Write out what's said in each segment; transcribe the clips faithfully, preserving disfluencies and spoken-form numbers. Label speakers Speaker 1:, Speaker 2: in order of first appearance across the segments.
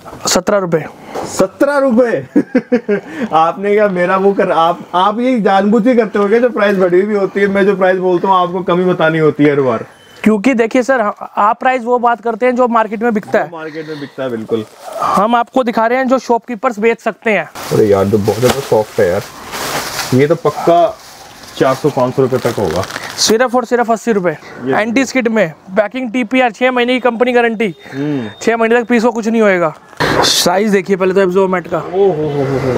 Speaker 1: सत्रह रुपए।
Speaker 2: सत्रह रुपए आपने क्या मेरा वो कर आप आप ये जानबूझ के करते हो क्या? जो प्राइस बढ़ी हुई होती है, मैं जो प्राइस बोलता हूँ आपको कमी बतानी होती है हर बार।
Speaker 1: क्योंकि देखिए सर, आप प्राइस वो बात करते हैं जो मार्केट में बिकता है।
Speaker 2: मार्केट में बिकता है बिल्कुल।
Speaker 1: हम आपको दिखा रहे हैं जो शॉपकीपर्स बेच सकते हैं।
Speaker 2: अरे यार तो बहुत ज्यादा सॉफ्ट है यार, ये तो पक्का चार सौ पाँच सौ रुपए तक होगा।
Speaker 1: सिर्फ और सिर्फ अस्सी रुपए। एंटी स्किड में पैकिंग टीपीआर, छह महीने की कंपनी गारंटी, छह महीने तक पीस को कुछ नहीं होएगा। साइज देखिए पहले तो एब्जॉर्ब मैट का।
Speaker 2: ओ हो हो हो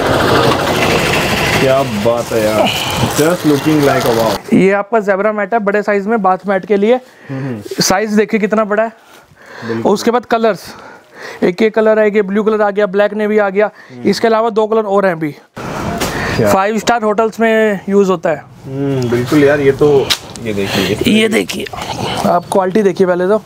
Speaker 2: क्या बात है यार, just looking like a wow.
Speaker 1: ये आपका ज़ेब्रा मैट है बड़े साइज में, बाथ मैट के लिए। साइज देखिए कितना बड़ा है। उसके बाद कलर्स, एक ये कलर है, एक ये ब्लू कलर आ गया, ब्लैक ने भी आ गया। इसके अलावा दो कलर और हैं भी। फाइव स्टार होटल्स में यूज होता है।
Speaker 2: हम्म बिल्कुल यार। ये तो ये देखिए,
Speaker 1: ये देखिए आप क्वालिटी देखिए पहले तो,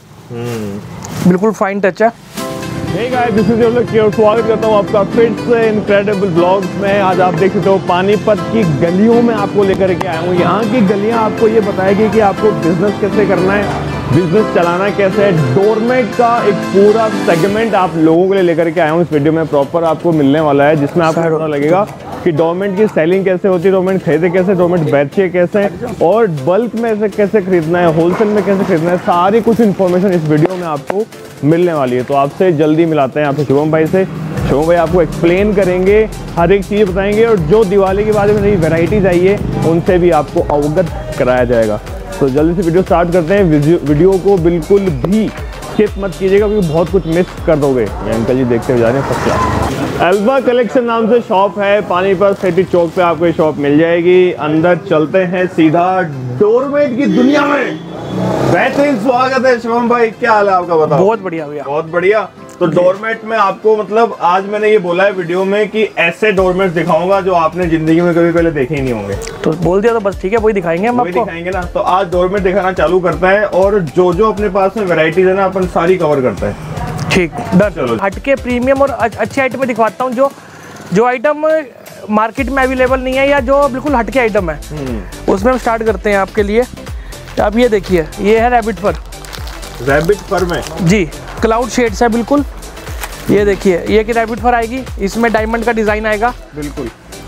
Speaker 1: बिल्कुल फाइन टच है।
Speaker 2: Hey guys, this is your Lucky और स्वागत करता हूँ आपका फिर से इनक्रेडिबल ब्लॉग्स में। आज आप देख सकते हो पानीपत की गलियों में आपको लेकर के आया हूँ। यहाँ की गलियाँ आपको ये बताएगी कि आपको बिजनेस कैसे करना है, बिजनेस चलाना कैसे है। डोरमेट का एक पूरा सेगमेंट आप लोगों के लिए लेकर के आया हूँ इस वीडियो में, प्रॉपर आपको मिलने वाला है, जिसमें आपको पता लगेगा कि डोरमेट की सेलिंग कैसे होती है, डोरमेट खरीदे कैसे, डोरमेट बेचे कैसे, और बल्क में से कैसे खरीदना है, होलसेल में कैसे खरीदना है, सारी कुछ इन्फॉर्मेशन इस वीडियो में आपको मिलने वाली है। तो आपसे जल्दी मिलाते हैं आपसे शुभम भाई से। शुभम भाई आपको एक्सप्लेन करेंगे, हर एक चीज़ बताएंगे, और जो दिवाली के बाद में नई वेराइटीज आई है उनसे भी आपको अवगत कराया जाएगा। तो जल्दी से वीडियो स्टार्ट करते हैं। वीडियो को बिल्कुल भी स्किप मत कीजिएगा क्योंकि बहुत कुछ मिस कर दोगे। अंकल जी देखते हुए जा रहे हैं फर्स्ट क्लास। एल्बा कलेक्शन नाम से शॉप है, पानीपत सिटी चौक पे आपको ये शॉप मिल जाएगी। अंदर चलते हैं सीधा डोरमेट की दुनिया में। बेहतरीन स्वागत है शुभम भाई, क्या हाल है आपका बताओ?
Speaker 1: बहुत बढ़िया भैया,
Speaker 2: बहुत बढ़िया। तो डोरमेट में आपको मतलब आज मैंने ये बोला है वीडियो में कि ऐसे डोरमेट दिखाऊंगा जो आपने जिंदगी में कभी पहले देखे ही नहीं होंगे।
Speaker 1: तो बोल दिया तो बस ठीक है, वही दिखाएंगे हम
Speaker 2: वही
Speaker 1: आपको।
Speaker 2: दिखाएंगे ना। तो आज डोरमेट दिखाना चालू करता है, और जो जो अपने पास में वैरायटीज है ना अपन सारी कवर करता है।
Speaker 1: ठीक डन। हटके प्रीमियम और अच्छे आइटम दिखवाता हूँ, जो जो आइटम मार्केट में अवेलेबल नहीं है या जो बिल्कुल हटके आइटम है, उसमें हम स्टार्ट करते हैं आपके लिए। आप ये देखिए, ये है रैबिट फर।
Speaker 2: रैबिट फर में
Speaker 1: जी क्लाउड शेड्स है बिल्कुल। ये देखिए, ये कि रैबिट फर आएगी, इसमें डायमंड का डिजाइन आएगा।
Speaker 2: बिल्कुल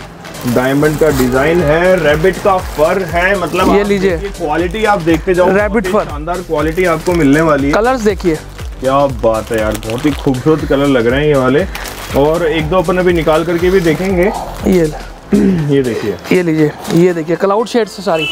Speaker 2: डायमंड का डिजाइन है, रैबिट का फर है। मतलब
Speaker 1: ये लीजिए,
Speaker 2: क्वालिटी आप देखते जाओ,
Speaker 1: रैबिट फर
Speaker 2: शानदार क्वालिटी आपको मिलने वाली है।
Speaker 1: कलर्स देखिए,
Speaker 2: क्या बात है यार, बहुत ही खूबसूरत कलर लग रहे हैं ये वाले। और एक दो अपन अभी निकाल करके भी देखेंगे।
Speaker 1: ये
Speaker 2: ये देखिए,
Speaker 1: ये लीजिए, ये देखिए क्लाउड शेड्स सारी।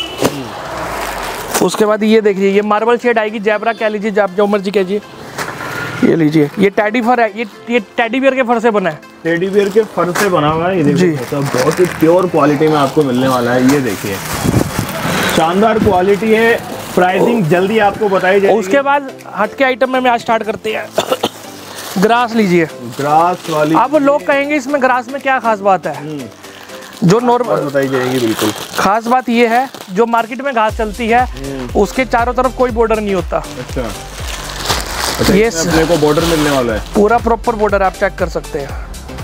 Speaker 1: उसके बाद ये देखिए, ये मार्बल शेड आएगी, जैबरा कह लीजिए, आप जो मर्जी कहिए। ये लीजिए, ये टेडी फर है, ये ये टेडी बियर के फर से बना है।
Speaker 2: टेडी बियर के फर से बना हुआ है। ये देखिए, मतलब बहुत ही प्योर क्वालिटी में आपको मिलने वाला है। ये देखिए, शानदार क्वालिटी है। प्राइसिंग जल्दी आपको बताई जाएगी।
Speaker 1: उसके बाद हटके आइटम में आज स्टार्ट करते हैं। ग्रास लीजिए,
Speaker 2: ग्रास वाली।
Speaker 1: अब लोग कहेंगे इसमें ग्रास में क्या खास बात है, जो नॉर्मल बताई
Speaker 2: जाएगी। बिल्कुल
Speaker 1: खास बात ये है, जो मार्केट में घास चलती है उसके चारों तरफ कोई बॉर्डर नहीं होता।
Speaker 2: अच्छा, अच्छा, ये अपने को बॉर्डर मिलने वाला है,
Speaker 1: पूरा प्रॉपर बॉर्डर आप चेक कर सकते हैं।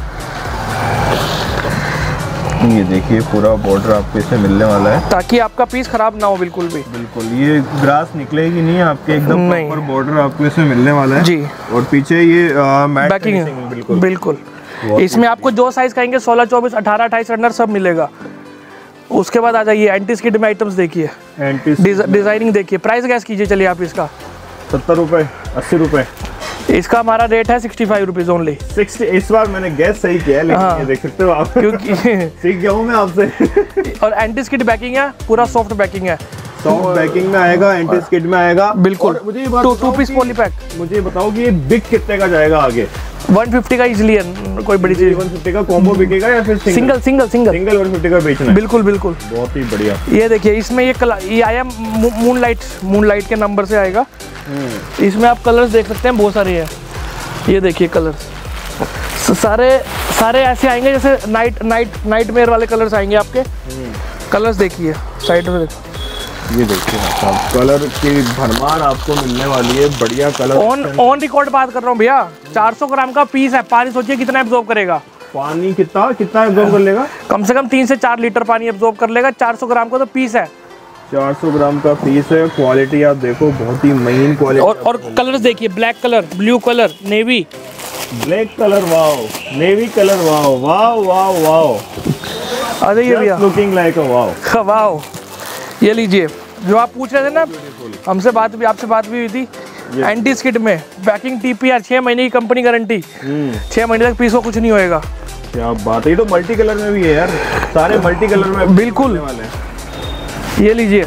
Speaker 2: ये देखिए, पूरा बॉर्डर आपको इसमें मिलने वाला है, ताकि
Speaker 1: आपका पीस खराब ना हो। बिल्कुल भी,
Speaker 2: बिल्कुल ये ग्रास निकलेगी नहीं आपके, एकदम प्रॉपर बॉर्डर आपको इसमें मिलने वाला है जी। और पीछे ये मैट
Speaker 1: बैकिंग, बिल्कुल बिल्कुल। इसमें आपको जो साइज कहेंगे सोलह, चौबीस, अठारह, अट्ठाईस रनर सब मिलेगा। उसके बाद आ जाइए एंटी स्किड में आइटम्स देखिए, डिजाइनिंग देखिए। प्राइस गैस कीजिए चलिए आप इसका।
Speaker 2: सत्तर रुपए, अस्सी रुपए
Speaker 1: इसका हमारा रेट है sixty five rupees only.
Speaker 2: Sixty. इस बार मैंने गैस सही किया है, लेकिन हाँ। ये देख सकते हो आप, क्योंकि सीख गया हूँ मैं आपसे।
Speaker 1: और एंटी स्किड बैकिंग है, पूरा सॉफ्ट बैकिंग है,
Speaker 2: सॉफ्ट बैकिंग में आएगा, एंटी स्किड में आएगा।
Speaker 1: बिल्कुल।
Speaker 2: मुझे two two piece poly pack. मुझे बताओ कि ये बिक कितने का जाएगा आगे?
Speaker 1: वन फिफ्टी का इजीली है, कोई बड़ी चीज।
Speaker 2: वन फिफ्टी का कॉम्बो बिकेगा या फिर
Speaker 1: single single single
Speaker 2: single one fifty का बेचना है?
Speaker 1: बिल्कुल बिल्कुल,
Speaker 2: बहुत ही बढ़िया।
Speaker 1: ये देखिए, इसमें ये कलर ये आया मून लाइट, मून लाइट के नंबर से आएगा। इसमें आप कलर्स देख सकते हैं, बहुत सारे हैं। ये देखिए कलर्स सारे सारे ऐसे आएंगे जैसे नाइट नाइट नाइट मेयर वाले कलर्स आएंगे आपके। कलर्स देखिए साइड में,
Speaker 2: ये देखिए आप, कलर की भरमार आपको मिलने वाली है, बढ़िया कलर।
Speaker 1: ऑन ऑन रिकॉर्ड बात कर रहा हूँ भैया, चार सौ ग्राम का पीस है। पानी सोचिए कितना एब्जॉर्ब करेगा।
Speaker 2: पानी कितना कितना एब्जॉर्ब कर लेगा?
Speaker 1: कम से कम तीन से चार लीटर पानी एब्जॉर्ब कर लेगा। चार सौ ग्राम का तो पीस है,
Speaker 2: चार सौ ग्राम का पीस है। क्वालिटी आप देखो, बहुत ही महीन क्वालिटी।
Speaker 1: और और कलर्स देखिए, black colour, blue colour, navy,
Speaker 2: black colour, wow, navy colour, wow wow wow wow,
Speaker 1: आ जाइए भैया,
Speaker 2: looking like a wow.
Speaker 1: Wow, ये लीजिए। जो आप पूछ रहे थे ना, हमसे बात भी आपसे बात भी हुई थी, एंटी स्किड में पैकिंग टीपीआर, छह महीने की कंपनी गारंटी, छह महीने तक पीस को कुछ नहीं होएगा।
Speaker 2: क्या बात है, ये तो मल्टी कलर में भी है यार, सारे मल्टी कलर में
Speaker 1: बिल्कुल
Speaker 2: वाले हैं।
Speaker 1: ये लीजिए।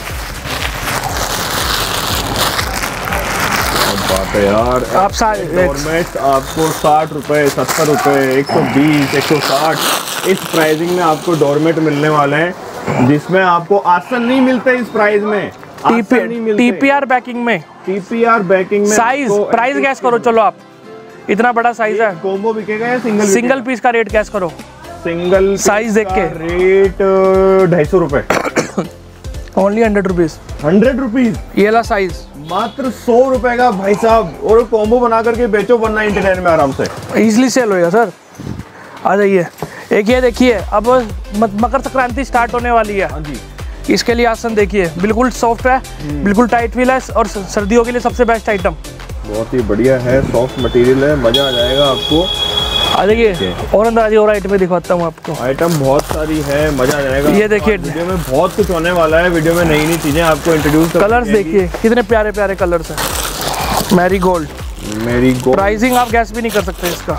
Speaker 2: बात है यार,
Speaker 1: आप सारे
Speaker 2: डोरमेट आपको साठ रुपए, सत्तर रुपए, एक सौ बीस, एक सौ साठ, इस प्राइसिंग में आपको डोरमेट मिलने वाले हैं, जिसमें आपको आसन नहीं मिलते इस प्राइस में,
Speaker 1: टीपीआर बैकिंग में,
Speaker 2: टीपीआर बैकिंग में।
Speaker 1: साइज प्राइस गैस करो, चलो आप, इतना बड़ा साइज है।
Speaker 2: कॉम्बो बिकेगा या सिंगल?
Speaker 1: सिंगल पीस का रेट गैस करो,
Speaker 2: सिंगल
Speaker 1: साइज देख के
Speaker 2: रेट ढाई सौ रुपए,
Speaker 1: only hundred rupees,
Speaker 2: hundred rupees,
Speaker 1: ये ला साइज
Speaker 2: मात्र सौ रुपए का भाई साहब, और कॉम्बो बना करके बेचो वन नाइनटी नाइन में आराम से,
Speaker 1: इजिली सेल होएगा सर। आ जाइए। एक ये देखिए, अब मकर संक्रांति स्टार्ट होने वाली है।
Speaker 2: हाँ जी।
Speaker 1: इसके लिए आसन देखिए, बिल्कुल सॉफ्ट है, बिल्कुल टाइट फील है, और सर्दियों के लिए सबसे बेस्ट आइटम।
Speaker 2: बहुत ही बढ़िया है, सॉफ्ट मटेरियल है, मजा आ जाएगा आपको।
Speaker 1: आ जाइए और अंदर आइए, और आइटम में दिखाता हूँ आपको।
Speaker 2: आइटम बहुत सारी है, मजा आ जाएगा।
Speaker 1: ये देखिए,
Speaker 2: वीडियो में बहुत कुछ होने वाला है, वीडियो में नई नई चीजें आपको इंट्रोड्यूस।
Speaker 1: कलर्स देखिए कितने प्यारे प्यारे कलर्स हैं। Marigold,
Speaker 2: marigold,
Speaker 1: pricing आप गैस भी नहीं कर सकते इसका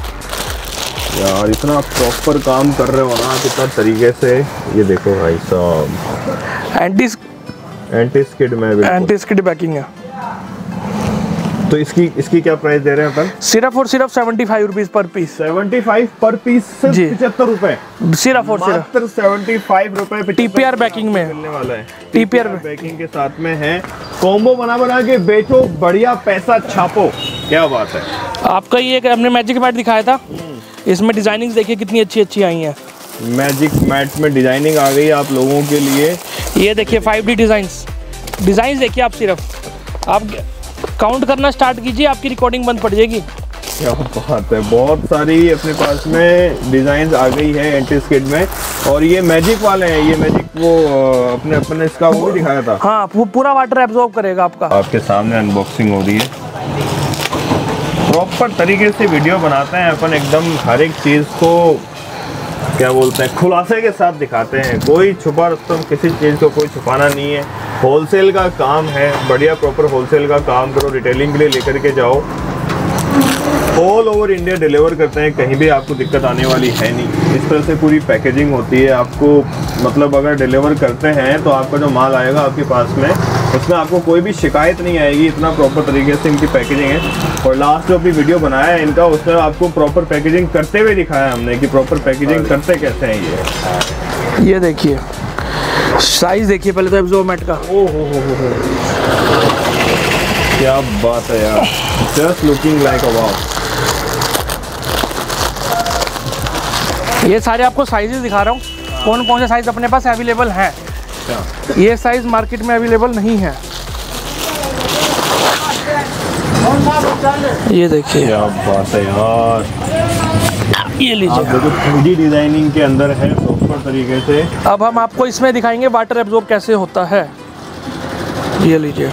Speaker 2: यार, इतना प्रॉपर काम कर रहे हो ना कितना तरीके से। ये देखो भाई साहब,
Speaker 1: एंटी
Speaker 2: एंटी स्किड में,
Speaker 1: एंटी स्किड बैकिंग है।
Speaker 2: तो इसकी इसकी क्या प्राइस दे रहे हैं अपन?
Speaker 1: सिर्फ और सिर्फ seventy five rupees per piece,
Speaker 2: seventy five per piece, सिर्फ पचहत्तर रुपए,
Speaker 1: सिर्फ और सिर्फ
Speaker 2: मात्र सेवेंटी फाइव रुपए
Speaker 1: टीपीआर बैकिंग में
Speaker 2: मिलने वाला है।
Speaker 1: टीपीआर
Speaker 2: बैकिंग के साथ में है, कॉम्बो बना बना के बेचो, बढ़िया पैसा छापो। क्या बात है।
Speaker 1: आपका ये हमने मैजिक मैट दिखाया था, इसमें डिजाइनिंग देखिए कितनी अच्छी अच्छी आई हैं।
Speaker 2: मैजिक मैट में डिजाइनिंग आ गई आप लोगों के लिए।
Speaker 1: ये देखिए फाइव डी डिजाइन्स, डिजाइन्स देखिए आप, सिर्फ आप काउंट करना स्टार्ट कीजिए, आपकी रिकॉर्डिंग बंद पड़ जाएगी।
Speaker 2: क्या बात है, बहुत सारी अपने पास में डिजाइन आ गई है एंटी स्किड में, और ये मैजिक वाले हैं। ये मैजिक वो अपने अपने इसका वो भी दिखाया था।
Speaker 1: हाँ, पूरा वाटर एब्जॉर्ब करेगा आपका।
Speaker 2: आपके सामने अनबॉक्सिंग हो रही है, प्रॉपर तरीके से वीडियो बनाते हैं अपन, एकदम हर एक चीज़ को क्या बोलते हैं खुलासे के साथ दिखाते हैं। कोई छुपा रुस्तम किसी चीज़ को कोई छुपाना नहीं है। होलसेल का काम है, बढ़िया प्रॉपर होलसेल का काम करो, रिटेलिंग के लिए लेकर के जाओ, ऑल ओवर इंडिया डिलीवर करते हैं, कहीं भी आपको दिक्कत आने वाली है नहीं। इस तरह से पूरी पैकेजिंग होती है आपको, मतलब अगर डिलीवर करते हैं तो आपका जो माल आएगा आपके पास में, उसमें आपको कोई भी शिकायत नहीं आएगी। इतना प्रॉपर तरीके से इनकी पैकेजिंग है। और लास्ट जो अभी वीडियो बनाया है इनका, उसमें आपको प्रॉपर पैकेजिंग करते हुए दिखाया हमने कि प्रॉपर पैकेजिंग करते कैसे हैं ये।
Speaker 1: ये देखिए साइज देखिए पहले तो एब्जॉर्मेट का।
Speaker 2: ओ हो हो हो हो, क्या बात है यार, just looking like a wow.
Speaker 1: ये सारे आपको साइजेस दिखा रहा हूँ, कौन कौन से साइज अपने पास अवेलेबल हैं। ये साइज मार्केट में अवेलेबल नहीं है। ये देखिए,
Speaker 2: क्या बात है यार,
Speaker 1: ये लीजिए,
Speaker 2: देखो थ्री डी डिजाइनिंग के अंदर है प्रॉपर तरीके से।
Speaker 1: अब हम आपको इसमें दिखाएंगे वाटर एब्जॉर्ब कैसे होता है। ये लीजिए,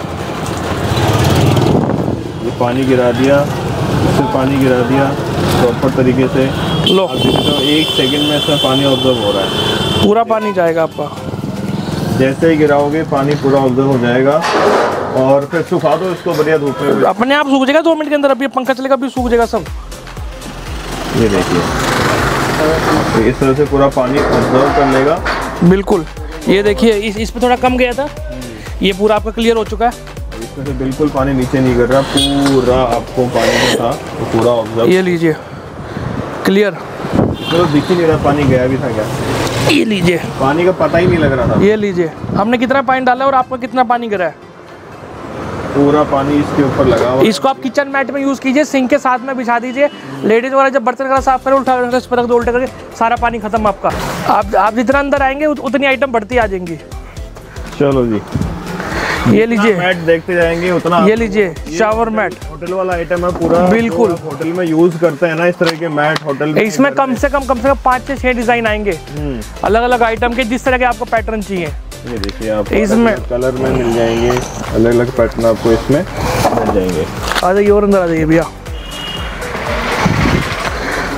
Speaker 2: ये पानी गिरा दिया, फिर पानी गिरा दिया प्रॉपर तरीके से।
Speaker 1: लो,
Speaker 2: तो एक सेकंड में इसमें पानी ऑब्जर्व हो रहा है,
Speaker 1: पूरा पानी जाएगा आपका।
Speaker 2: जैसे ही गिराओगे पानी पूरा ऑब्जर्व हो जाएगा, और फिर सुखा दो इसको बढ़िया धूप में,
Speaker 1: अपने आप सूख जाएगा दो मिनट के अंदर। अभी पंखा चलेगा अभी सूख जाएगा सब।
Speaker 2: ये देखिए, तो इस तरह से पूरा पानी ऑब्जर्व कर लेगा।
Speaker 1: बिल्कुल, ये देखिए इस इस पे थोड़ा कम गया था, ये पूरा आपका क्लियर हो चुका है।
Speaker 2: इसमें से बिल्कुल पानी नीचे नहीं गिर रहा, पूरा आपको पानी जो था वो पूरा ऑब्जर्व।
Speaker 1: ये लीजिए क्लियर,
Speaker 2: तो दिख ही नहीं रहा पानी गया भी था क्या।
Speaker 1: ये लीजिए,
Speaker 2: पानी का पता ही नहीं लग रहा था।
Speaker 1: ये लीजिए, हमने कितना पानी डाला और आपका कितना पानी गिरा है।
Speaker 2: पूरा पानी इसके ऊपर लगा हुआ।
Speaker 1: इसको आप किचन मैट में यूज कीजिए, सिंक के साथ में बिछा दीजिए। लेडीज वगैरह जब बर्तन वगैरह साफ करें, उठा इस पर रख दो, उल्टे करके सारा पानी खत्म आपका। आप आप जितना अंदर आएंगे उतनी आइटम बढ़ती आ जाएंगी।
Speaker 2: चलो जी,
Speaker 1: ये लीजिए,
Speaker 2: मैट देखते जाएंगे उतना।
Speaker 1: ये लीजिए शावर मैट,
Speaker 2: होटल वाला आइटम है पूरा,
Speaker 1: बिल्कुल
Speaker 2: होटल में यूज करते हैं ना इस तरह के मैट होटल में।
Speaker 1: इसमें कम से कम कम से कम पाँच से छह डिजाइन आएंगे अलग अलग आइटम के, जिस तरह के आपको पैटर्न चाहिए।
Speaker 2: ये देखिए, आप
Speaker 1: इसमें
Speaker 2: कलर में मिल जाएंगे, अलग अलग पैटर्न आपको इसमें मिल जाएंगे।
Speaker 1: आ जाइए और अंदर आ जाइए भैया।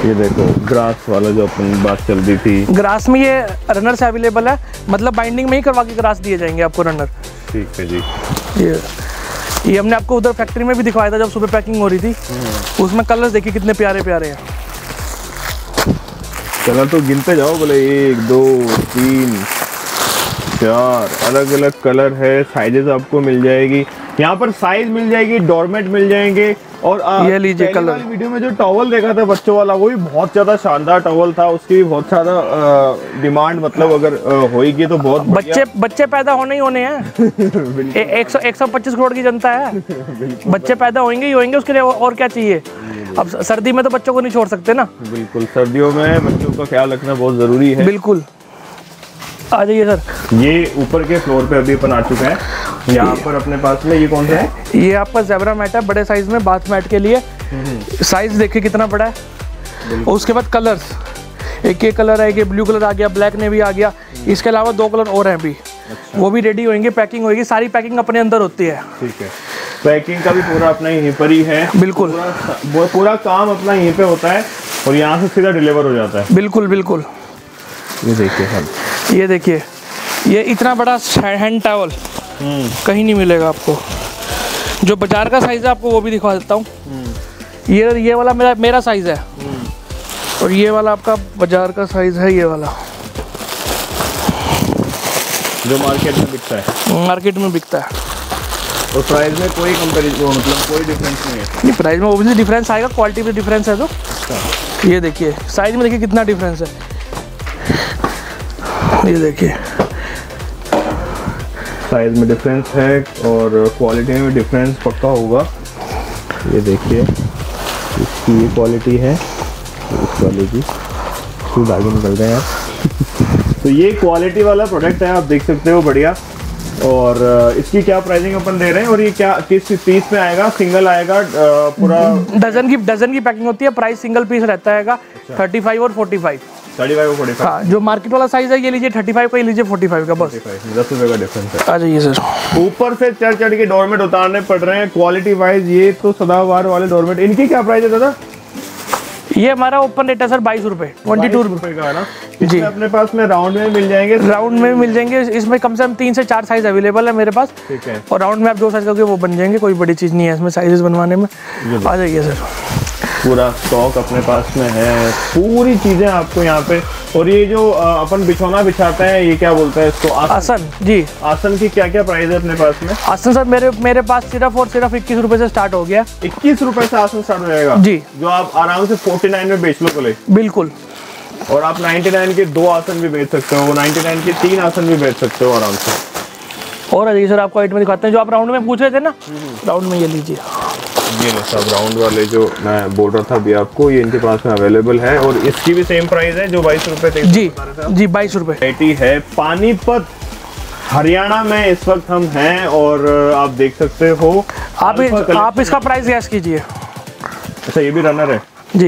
Speaker 2: ये देखो ग्रास वाला जो अपन बात चल रही थी,
Speaker 1: ग्रास में ये रनर से अवेलेबल है, मतलब बाइंडिंग में ही करवा के ग्रास दिए जाएंगे आपको रनर।
Speaker 2: ठीक है जी।
Speaker 1: ये ये हमने आपको उधर फैक्ट्री में भी दिखवाया था जब सुबह पैकिंग हो रही थी, उसमें कलर्स देखिए कितने प्यारे प्यारे हैं।
Speaker 2: कलर तो गिनते जाओ, बोले एक दो तीन चार अलग अलग कलर है, साइजेस आपको मिल जाएगी यहाँ पर, साइज मिल जाएगी, डोरमेट मिल जाएंगे। और आ,
Speaker 1: ये लीजिए कलर।
Speaker 2: वीडियो में जो टॉवल देखा था बच्चों वाला, वो भी बहुत ज्यादा शानदार टॉवल था, उसकी भी बहुत ज्यादा डिमांड, मतलब अगर होगी तो बहुत
Speaker 1: बच्चे बच्चे पैदा होने ही होने हैं। एक सौ एक सौ पच्चीस करोड़ की जनता है, बच्चे पैदा होंगे ही होंगे, उसके लिए और क्या चाहिए। अब सर्दी में तो बच्चों को नहीं छोड़ सकते ना।
Speaker 2: बिल्कुल, सर्दियों में बच्चों का ख्याल रखना बहुत जरूरी है।
Speaker 1: बिल्कुल, आ जाइए सर।
Speaker 2: ये ऊपर के फ्लोर पे अभी अपन आ चुके हैं। यहाँ पर अपने पास में ये कौन सा है?
Speaker 1: ये आपका ज़ेब्रा मैट है, बड़े साइज में, बाथ मैट के लिए। साइज देखिए कितना बड़ा है। और उसके बाद कलर्स, एक ये कलर है, ये ब्लू कलर आ गया, ब्लैक ने भी आ गया, इसके अलावा दो कलर और हैं भी। अच्छा। वो भी रेडी होंगे, पैकिंग होगी, सारी पैकिंग अपने अंदर होती है। ठीक है,
Speaker 2: पैकिंग का भी पूरा अपना यहीं पर ही है।
Speaker 1: बिल्कुल,
Speaker 2: पूरा, पूरा काम अपना यहीं पे होता है और यहाँ से सीधा डिलीवर हो जाता है।
Speaker 1: बिल्कुल बिल्कुल।
Speaker 2: ये देखिए सर,
Speaker 1: ये देखिए, ये इतना बड़ा हैंड टॉवल कहीं नहीं मिलेगा आपको। जो बाजार का साइज है आपको वो भी दिखा देता हूँ। ये ये वाला मेरा मेरा साइज है, और ये वाला आपका बाजार का साइज है, ये वाला
Speaker 2: जो मार्केट में बिकता है।
Speaker 1: मार्केट में बिकता है।
Speaker 2: और प्राइस में कोई कंपैरिजन, मतलब कोई डिफरेंस नहीं है?
Speaker 1: नहीं, प्राइस में ओब्वियसली डिफरेंस आएगा, क्वालिटी में डिफरेंस है। तो अच्छा। ये देखिए साइज में देखिए कितना डिफरेंस है। ये देखिए
Speaker 2: साइज में डिफरेंस है और क्वालिटी में डिफरेंस पक्का होगा। ये देखिए इसकी ये क्वालिटी है, इस वाले की इसकी धागे निकल रहे हैं यार। तो ये क्वालिटी वाला प्रोडक्ट है, आप देख सकते हो, बढ़िया। और इसकी क्या प्राइसिंग अपन दे रहे हैं, और ये क्या किस पीस में आएगा? सिंगल आएगा पूरा?
Speaker 1: डजन की डजन की पैकिंग होती है, प्राइस सिंगल पीस रहता है थर्टी फाइव और फोर्टी फाइव।
Speaker 2: थर्टी फाइव और फोर्टी फाइव।
Speaker 1: हाँ, जो मार्केट वाला साइज है ये लीजिए थर्टी फाइव का, ये लीजिए फोर्टी फाइव का, बस
Speaker 2: दस रुपए का डिफरेंस है।
Speaker 1: आ जाइए सर।
Speaker 2: ऊपर से चढ़ चढ़ के डोरमेट उतारने पड़ रहे हैं क्वालिटी वाइज। ये तो सदाबहार वाले डोरमेट, इनकी क्या प्राइस है दादा?
Speaker 1: ये हमारा ओपन रेट है सर बाईस रुपए, ट्वेंटी टू रुपए
Speaker 2: का है ना जी। अपने पास में राउंड में मिल जाएंगे,
Speaker 1: राउंड में मिल जाएंगे। इसमें कम से कम तीन से चार साइज अवेलेबल है मेरे पास।
Speaker 2: ठीक है।
Speaker 1: और राउंड में आप जो साइज करोगे वो बन जाएंगे, कोई बड़ी चीज नहीं है इसमें साइजेस बनवाने में। आ जाइए सर।
Speaker 2: पूरा स्टॉक अपने पास में है, पूरी चीजें आपको यहाँ पे। और ये जो अपन बिछौना बिछाते हैं, ये क्या बोलते हैं इसको? आसन,
Speaker 1: आसन जी।
Speaker 2: आसन की क्या क्या प्राइस है अपने पास में?
Speaker 1: आसन सर मेरे मेरे पास सिर्फ और सिर्फ इक्कीस रुपए से स्टार्ट हो गया।
Speaker 2: इक्कीस रुपए से आसन स्टार्ट हो जाएगा
Speaker 1: जी, जो
Speaker 2: आप आराम से फोर्टी नाइन में बेच लो बोले।
Speaker 1: बिल्कुल।
Speaker 2: और आप नाइन्टी नाइन के दो आसन भी बेच सकते हो, नाइन्टी नाइन के तीन आसन भी बेच सकते हो आराम से।
Speaker 1: और अभी सर आपको आइटम दिखाते हैं जो आप राउंड में पूछ रहे थे ना। राउंड में ये लीजिए,
Speaker 2: ये लो सब राउंड वाले जो मैं बोल रहा था अभी आपको, ये इनके पास में अवेलेबल है। और इसकी भी सेम प्राइस है जो बाईस रुपए थे
Speaker 1: जी जी, बाईस रुपए
Speaker 2: है। पानीपत हरियाणा में इस वक्त हम हैं, और आप देख सकते हो।
Speaker 1: आप इस, आप इसका प्राइस गैस कीजिए।
Speaker 2: अच्छा, ये भी रनर है
Speaker 1: जी।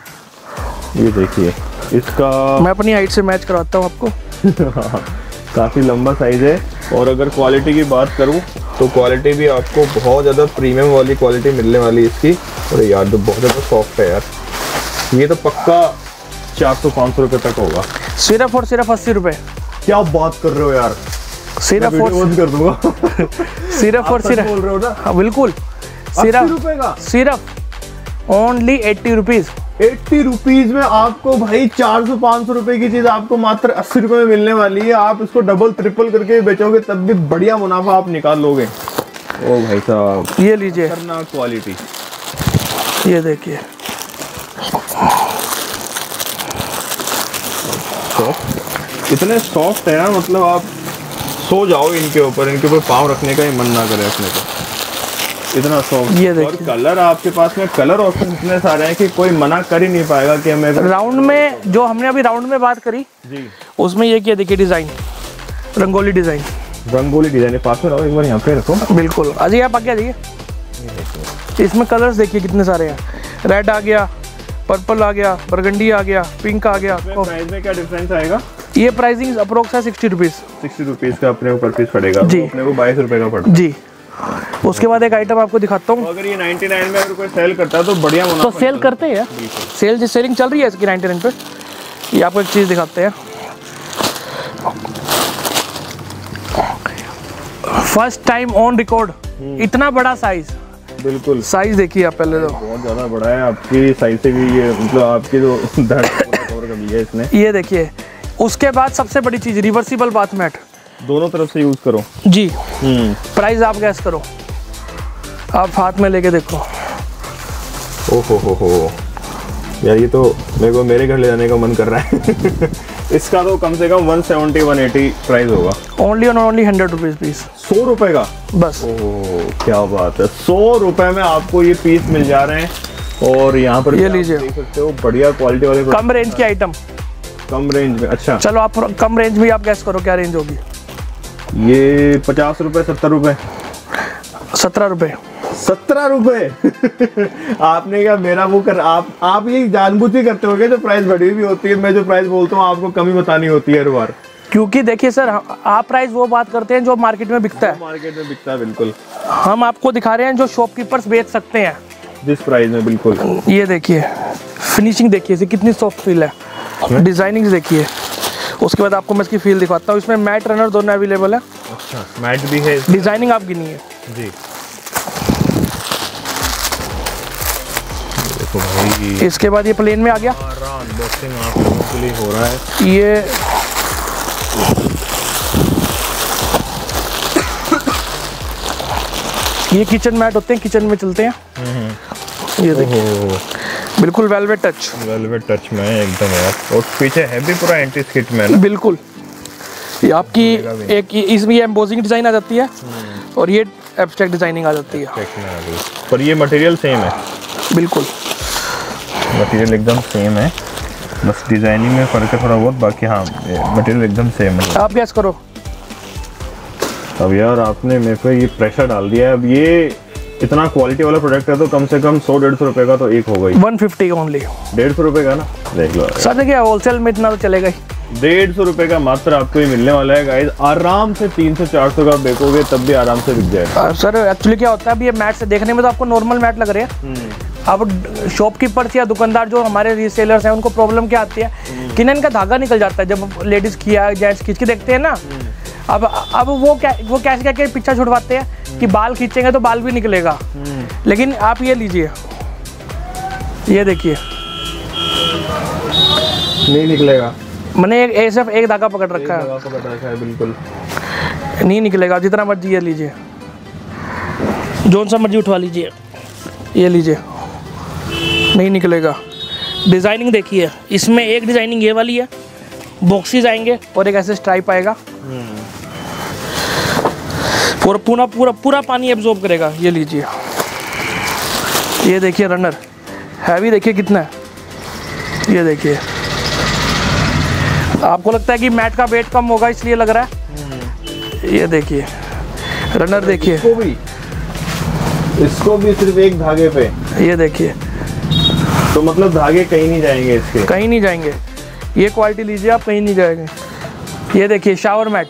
Speaker 2: ये देखिए इसका,
Speaker 1: मैं अपनी हाइट से मैच करवाता हूँ आपको।
Speaker 2: काफ़ी लंबा साइज है। और अगर क्वालिटी की बात करूँ तो क्वालिटी भी आपको बहुत ज़्यादा प्रीमियम वाली क्वालिटी मिलने वाली है इसकी। और यार तो बहुत ज़्यादा सॉफ्ट है यार, ये तो पक्का चार सौ पाँच सौ रुपये तक होगा।
Speaker 1: सिर्फ और सिर्फ अस्सी रुपये।
Speaker 2: क्या बात कर रहे हो यार,
Speaker 1: सिर्फ और
Speaker 2: कर दूंगा।
Speaker 1: सिर्फ और सिर्फ
Speaker 2: बोल रहे हो ना?
Speaker 1: हाँ बिल्कुल,
Speaker 2: सिर्फ रुपए का,
Speaker 1: सिर्फ only eighty rupees.
Speaker 2: Eighty rupees में आपको भाई चार सौ पाँच सौ रुपए की चीज आपको मात्र अस्सी रुपए में मिलने वाली है। आप इसको डबल ट्रिपल करके बेचोगे तब भी बढ़िया मुनाफा आप निकाल लोगे। ओ भाई साहब,
Speaker 1: ये लीजिए
Speaker 2: खतरनाक क्वालिटी,
Speaker 1: ये देखिए।
Speaker 2: इतने सॉफ्ट है ना, मतलब आप सो जाओ इनके ऊपर, इनके ऊपर पाँव रखने का ही मन ना करे अपने को, इतना सॉफ्ट।
Speaker 1: ये
Speaker 2: और कलर आपके पास में कलर ऑप्शन इतने सारे हैं कि कोई मना कर ही नहीं पाएगा कि हमें।
Speaker 1: राउंड में जो हमने अभी राउंड में बात करी
Speaker 2: जी,
Speaker 1: उसमें ये किया देखिए, design rangoli design.
Speaker 2: Rangoli design पास में रहो, एक बार यहाँ पे रखो।
Speaker 1: बिल्कुल, अजय आप आगे आ जाइए। इसमें कलर्स देखिए कितने सारे हैं। रेड आ गया, पर्पल आ गया, बरगंडी आ गया, पिंक आ गया।
Speaker 2: प्राइस में क्या डिफरेंस आएगा?
Speaker 1: ये प्राइसिंग अप्रोक्स है सिक्सटी रुपीज।
Speaker 2: सिक्सटी रुपीज का अपने ऊपर पीस पड़ेगा
Speaker 1: जी,
Speaker 2: अपने को बाईस रुपए का पड़ता
Speaker 1: जी। उसके बाद एक आइटम आपको दिखाता हूँ।
Speaker 2: तो अगर ये निन्यानवे में अगर कोई सेल करता है तो बढ़िया मुनाफा
Speaker 1: तो सेल करते हैं, सेल जी सेलिंग चल रही है इसकी निन्यानवे पे। ये आपको एक चीज़ दिखाते हैं, फर्स्ट टाइम ऑन रिकॉर्ड, इतना बड़ा साइज।
Speaker 2: बिल्कुल
Speaker 1: साइज देखिए आप पहले तो
Speaker 2: बहुत ज़्यादा बड़ा है, आपकी साइज से भी ये मतलब आपकी जो धड़ पूरा कवर कर लिया है इसने।
Speaker 1: ये देखिए, उसके बाद सबसे बड़ी चीज़ रिवर्सिबल बाथ मैट,
Speaker 2: दोनों तरफ से यूज़ करो
Speaker 1: जी। प्राइस आप गैस करो, आप हाथ में लेके देखो।
Speaker 2: ओहो हो हो यार, ये तो मेरे को मेरे घर ले जाने का मन कर रहा है। इसका तो कम से कम एक सौ सत्तर एक सौ अस्सी प्राइस होगा।
Speaker 1: Only on only hundred rupees piece,
Speaker 2: सौ रुपए का
Speaker 1: बस।
Speaker 2: ओह क्या बात है, सौ रुपए में आपको ये पीस मिल जा रहे हैं। और यहाँ पर
Speaker 1: ये लीजिए,
Speaker 2: देख सकते हो बढ़िया क्वालिटी वाले
Speaker 1: कम रेंज की आइटम,
Speaker 2: कम रेंज में। अच्छा
Speaker 1: चलो आप कम रेंज में आप गैस करो क्या रेंज होगी।
Speaker 2: ये पचास रुपए, सत्तर रुपए,
Speaker 1: सत्रह रुपए,
Speaker 2: सत्रह रुपए। आपने क्या मेरा वो कर, आप आप ये जानबूझ के करते हो क्या, जो प्राइस बढ़ी हुई होती है, मैं जो प्राइस बोलता हूँ आपको कमी बतानी होती है हर बार।
Speaker 1: क्योंकि देखिए सर, आप प्राइस वो बात करते हैं जो मार्केट में बिकता है,
Speaker 2: मार्केट में बिकता है। बिल्कुल
Speaker 1: हम आपको दिखा रहे हैं जो शॉपकीपर्स बेच सकते हैं
Speaker 2: जिस प्राइस में। बिल्कुल ये
Speaker 1: देखिए, फिनिशिंग देखिए इसे कितनी सॉफ्ट फील है, डिजाइनिंग देखिए। उसके बाद आपको मैं इसकी फील दिखाता हूँ, इसमें मैट रनर दोनों अवेलेबल है।
Speaker 2: अच्छा मैट भी है,
Speaker 1: डिजाइनिंग आप गिनिए
Speaker 2: जी। देखो भाई,
Speaker 1: इसके बाद ये प्लेन में आ गया,
Speaker 2: अनबॉक्सिंग आप लोगों के लिए हो रहा है।
Speaker 1: ये ये किचन मैट होते हैं, किचन में चलते हैं। ये देखिए बिल्कुल वेलवेट टच,
Speaker 2: वेलवेट टच में एकदम यार। और पीछे है भी पूरा एंटी स्किट में ना।
Speaker 1: बिल्कुल, ये आपकी एक इसमें ये एम्बोजिंग डिजाइन आ जाती है और ये एब्स्ट्रैक्ट डिजाइनिंग आ जाती है।
Speaker 2: पर ये मटेरियल सेम है,
Speaker 1: बिल्कुल
Speaker 2: मटेरियल एकदम सेम है, बस डिजाइनिंग में फर्क है थोड़ा बहुत, बाकी हाँ मटेरियल एकदम सेम है।
Speaker 1: आप गैस करो।
Speaker 2: अब यार आपने मेरे पे ये प्रेशर डाल दिया है। अब ये इतना क्वालिटी वाला प्रोडक्ट है तो कम से कम सौ डेढ़ सौ रुपए का तो एक होगा ही।
Speaker 1: वन फिफ्टी ओनली,
Speaker 2: डेढ़ सौ रुपए का ना, देख लो
Speaker 1: सर। देखिए होलसेल में इतना तो चलेगा ही,
Speaker 2: डेढ़ सौ रुपए का मात्र आपको ये मिलने वाला है गाइस। आराम से तीन सौ चार सौ का बेचोगे तब भी आराम से बिक जाएगा।
Speaker 1: सर एक्चुअली क्या होता है, अब ये मैट से देखने में तो आपको नॉर्मल मैट लग रहे हैं, अब शॉपकीपर्स या दुकानदार जो हमारे रीसेलर्स हैं उनको प्रॉब्लम क्या आती है कि ना इनका धागा निकल जाता है जब लेडीज किया जेंट्स खींच के देखते हैं ना। अब अब वो क्या वो कैसे क्या के पीछा छुड़वाते हैं कि बाल खींचेंगे तो बाल भी निकलेगा, लेकिन आप ये लीजिए, ये देखिए
Speaker 2: नहीं निकलेगा।
Speaker 1: मैंने एक सिर्फ एक धागा पकड़ रखा है,
Speaker 2: धागा पकड़ रखा है, बिल्कुल
Speaker 1: नहीं निकलेगा। जितना मर्जी ये लीजिए, जोन सा मर्जी उठवा लीजिए, ये लीजिए, नहीं निकलेगा। डिजाइनिंग देखिए, इसमें एक डिजाइनिंग ये वाली है, बॉक्सेस आएंगे और एक ऐसे स्ट्राइप आएगा, पूरा पूरा पूरा पूरा पानी एब्जॉर्ब करेगा। ये लीजिए, ये देखिए रनर हैवी देखिए कितना है, ये देखिए। आपको लगता है कि मैट का वेट कम होगा इसलिए लग रहा है, ये देखिए रनर देखिए।
Speaker 2: इसको भी इसको भी सिर्फ एक धागे पे,
Speaker 1: ये देखिए,
Speaker 2: तो मतलब धागे कहीं नहीं जाएंगे इसके,
Speaker 1: कहीं नहीं जाएंगे। ये क्वालिटी लीजिए आप, कहीं नहीं जाएंगे। ये देखिए shower mat,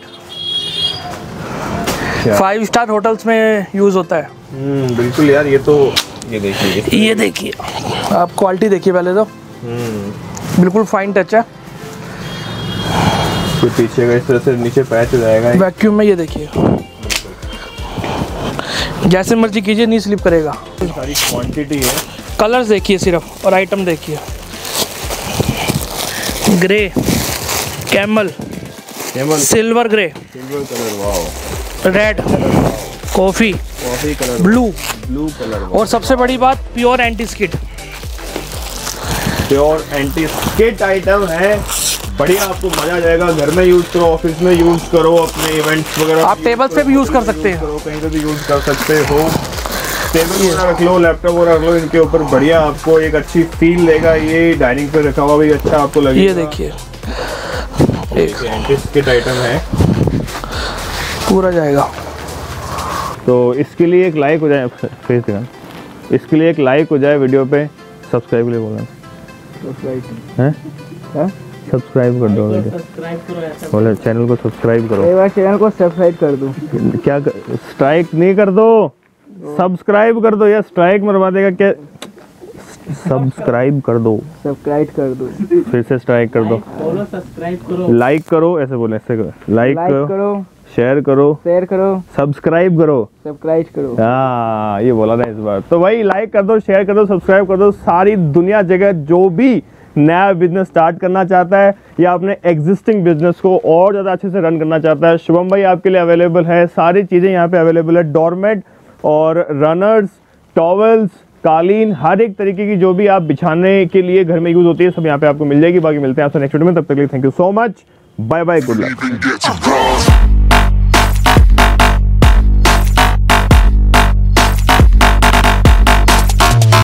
Speaker 1: five star hotels में यूज होता है।
Speaker 2: हम्म बिल्कुल यार। ये तो ये देखिए,
Speaker 1: ये देखिए आप क्वालिटी देखिए पहले तो, बिल्कुल फाइन टच है।
Speaker 2: फिर पीछे का इस तरह से नीचे पैच हो जाएगा
Speaker 1: वैक्यूम में, ये देखिए जैसे मर्जी कीजिए नहीं स्लिप करेगा।
Speaker 2: सारी क्वांटिटी है।
Speaker 1: कलर्स देखिए सिर्फ और आइटम देखिए, grey, camel,
Speaker 2: camel,
Speaker 1: silver grey,
Speaker 2: silver colour, wow,
Speaker 1: red, coffee,
Speaker 2: coffee colour,
Speaker 1: blue,
Speaker 2: blue colour,
Speaker 1: और सबसे बड़ी बात pure anti skid,
Speaker 2: pure anti skid item है। बढ़िया, आपको मजा आ जाएगा। घर में यूज करो, ऑफिस में यूज करो, अपने इवेंट्स वगैरह
Speaker 1: आप टेबल पे भी यूज कर सकते हैं,
Speaker 2: कहीं पे भी यूज कर सकते हो। टेबल वगैरह रख लो, लैपटॉप वगैरह रख लो, इनके ऊपर बढ़िया आपको एक अच्छी फील देगा। ये डाइनिंग पे रखा हुआ भी अच्छा आपको लगेगा।
Speaker 1: ये देखिए
Speaker 2: एक एंटी स्किड आइटम है,
Speaker 1: पूरा जाएगा।
Speaker 2: तो इसके लिए एक लाइक हो जाए, फेस दिखा, इसके लिए एक लाइक हो जाए वीडियो पे, सब्सक्राइब के लिए बोलना, सब्सक्राइब है, सब्सक्राइब कर दो,
Speaker 1: सब्सक्राइब करो ऐसा
Speaker 2: बोले चैनल को सब्सक्राइब करो।
Speaker 3: एक बार चैनल को सब्सक्राइब कर दूं।
Speaker 2: क्या स्ट्राइक नहीं कर दो, सब्सक्राइब कर दो या स्ट्राइक मरवा देगा क्या? सब्सक्राइब कर दो,
Speaker 3: सब्सक्राइब कर दो,
Speaker 2: फिर से स्ट्राइक कर दो,
Speaker 1: बोलो सब्सक्राइब करो,
Speaker 2: लाइक करो, ऐसे बोले, ऐसे करो, लाइक
Speaker 3: लाइक
Speaker 2: करो,
Speaker 3: करो,
Speaker 2: शेयर करो,
Speaker 3: शेयर करो,
Speaker 2: सब्सक्राइब करो,
Speaker 3: सब्सक्राइब करो।
Speaker 2: हाँ ये बोला था इस बार। तो भाई लाइक कर दो, शेयर कर दो, सब्सक्राइब कर दो। सारी दुनिया जगह जो भी नया बिजनेस स्टार्ट करना चाहता है या अपने एग्जिस्टिंग बिजनेस को और ज़्यादा अच्छे से रन करना चाहता है, शुभम भाई आपके लिए अवेलेबल है। सारी चीज़ें यहाँ पे अवेलेबल है, डोरमेट और रनर्स, टॉवल्स, कालीन, हर एक तरीके की जो भी आप बिछाने के लिए घर में यूज होती है सब यहाँ पे आपको मिल जाएगी। बाकी मिलते हैं आपसे नेक्स्ट वीडियो में, तब तक के लिए thank you so much, bye bye, good luck.